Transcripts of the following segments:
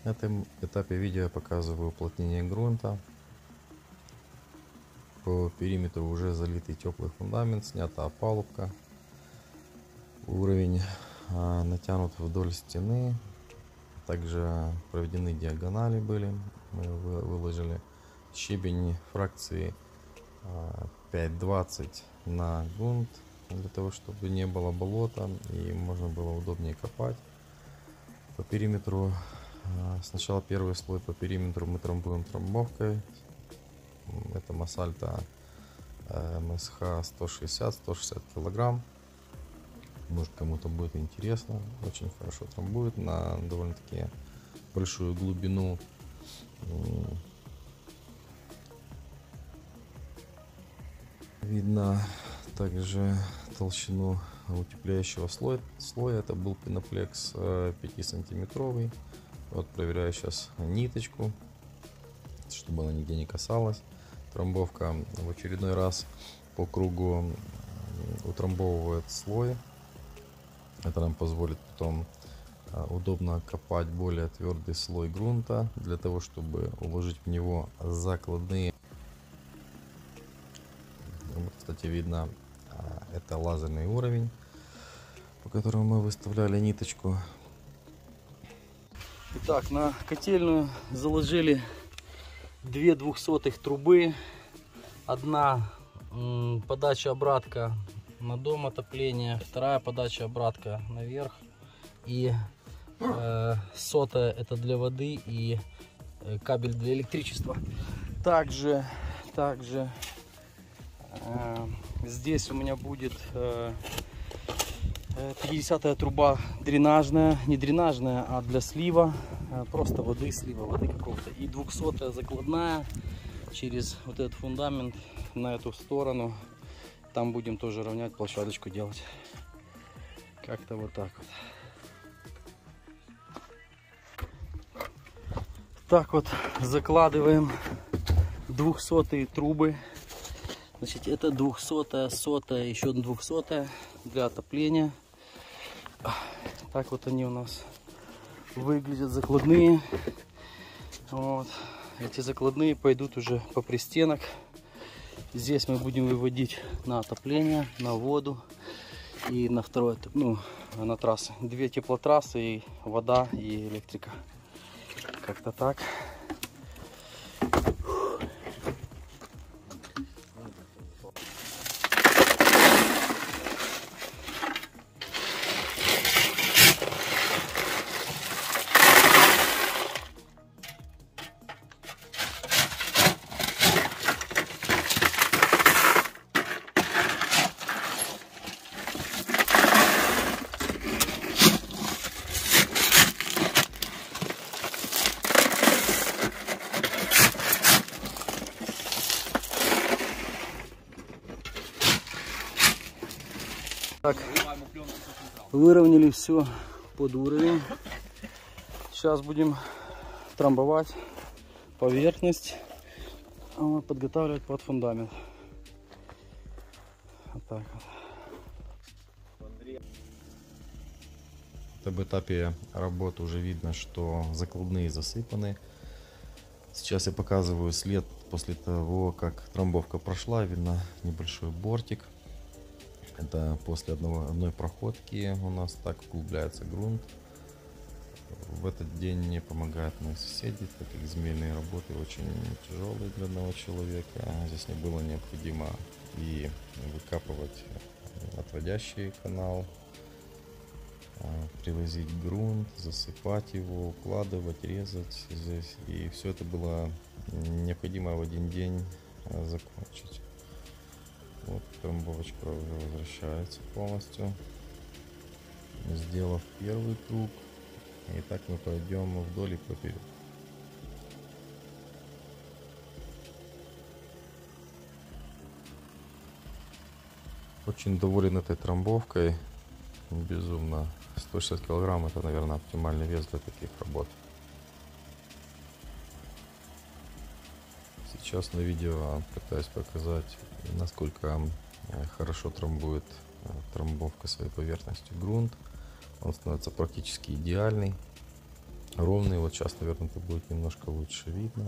На этом этапе видео я показываю уплотнение грунта. По периметру уже залитый теплый фундамент, снята опалубка. Уровень натянут вдоль стены. Также проведены диагонали были. Мы выложили щебень фракции 5,20 на грунт, для того чтобы не было болота и можно было удобнее копать. По периметру сначала первый слой по периметру мы трамбуем трамбовкой. Это Масальта МСХ 160-160 килограмм. Может, кому-то будет интересно. Очень хорошо трамбует на довольно-таки большую глубину. Видно также толщину утепляющего слоя. Это был пеноплекс 5-сантиметровый. Вот проверяю сейчас ниточку, чтобы она нигде не касалась. Трамбовка в очередной раз по кругу утрамбовывает слой. Это нам позволит потом удобно копать более твердый слой грунта, для того чтобы уложить в него закладные. Вот, кстати, видно, это лазерный уровень, по которому мы выставляли ниточку. Итак, на котельную заложили 2 двухсотых трубы. Одна подача обратка на дом отопления, вторая подача обратка наверх, и сотая это для воды и кабель для электричества. Также здесь у меня будет 50-я труба дренажная, не дренажная, а для слива, просто воды, слива воды какого-то, и 200-я закладная через вот этот фундамент на эту сторону. Там будем тоже равнять, площадочку делать. Как-то вот так вот. Так вот закладываем 200-е трубы. Значит, это 200-я, 100-я, еще 200-я для отопления. Так вот они у нас выглядят, закладные. Вот. Эти закладные пойдут уже по пристенок. Здесь мы будем выводить на отопление, на воду и на второй, ну, на трассы. 2 теплотрассы, и вода, и электрика. Как-то так. Так, выровняли все под уровень. Сейчас будем трамбовать поверхность, подготавливать под фундамент. Вот так вот. В этапе работы уже видно, что закладные засыпаны. Сейчас я показываю след после того, как трамбовка прошла. Видно небольшой бортик. Это после одной проходки у нас так углубляется грунт. В этот день мне помогают мои соседи, так как земельные работы очень тяжелые для одного человека. Здесь не было необходимо и выкапывать отводящий канал, привозить грунт, засыпать его, укладывать, резать здесь. И все это было необходимо в один день закончить. Вот трамбовочка уже возвращается полностью, сделав первый круг. И так мы пойдем вдоль и поперек. Очень доволен этой трамбовкой. Безумно. 160 килограмм — это, наверное, оптимальный вес для таких работ. Сейчас на видео пытаюсь показать, насколько хорошо трамбует трамбовка своей поверхностью грунт. Он становится практически идеальный. ровный. Вот сейчас, наверное, это будет немножко лучше видно.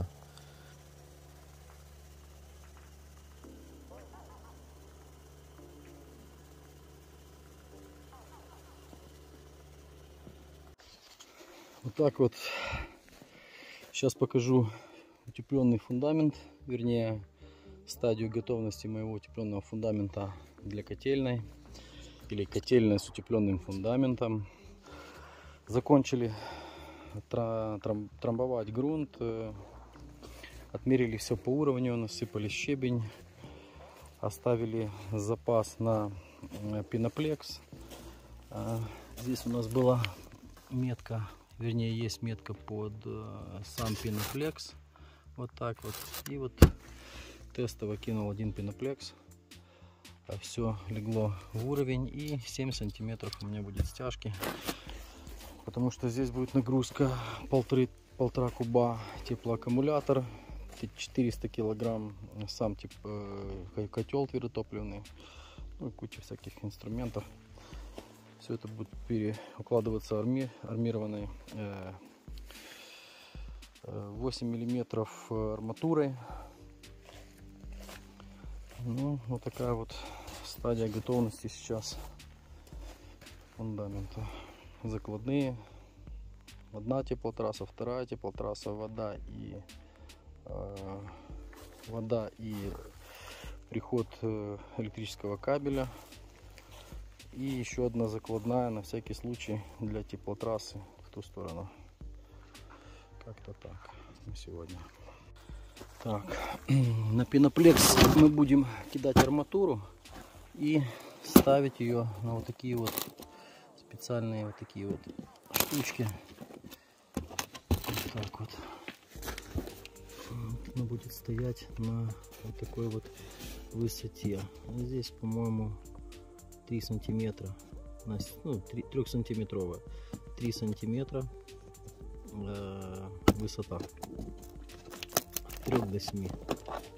Вот так вот. Сейчас покажу утепленный фундамент, вернее стадию готовности моего утепленного фундамента для котельной, или котельная с утепленным фундаментом. Закончили трамбовать грунт, отмерили все по уровню, насыпали щебень, оставили запас на пеноплекс. Здесь у нас была метка, вернее есть метка под сам пеноплекс, вот так вот. И вот тестово кинул один пеноплекс, все легло в уровень, и 7 сантиметров у меня будет стяжки, потому что здесь будет нагрузка полтора куба теплоаккумулятор, 400 килограмм сам котел твердотопливный, ну и куча всяких инструментов. Все это будет переукладываться армированной 8 миллиметров арматурой. Ну, вот такая вот стадия готовности сейчас фундамента. Закладные. Одна теплотрасса, вторая теплотрасса, вода и приход электрического кабеля. И еще одна закладная на всякий случай для теплотрассы в ту сторону. Как-то так на сегодня. Так, на пеноплекс мы будем кидать арматуру и ставить ее на вот такие вот специальные вот такие вот штучки. Вот так вот. Она будет стоять на вот такой вот высоте. Здесь, по-моему, 3 сантиметра, ну, 3-сантиметровая, 3 сантиметра высота, 3 до 7.